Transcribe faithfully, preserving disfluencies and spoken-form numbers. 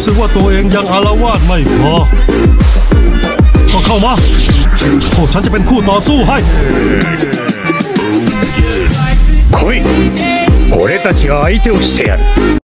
รู้สึกว่าตัวเองยังอาละวาดไม่พอก็เข้ามาพวกฉันจะเป็นคู่ต่อสู้ให้来い俺たちが相手をしてやる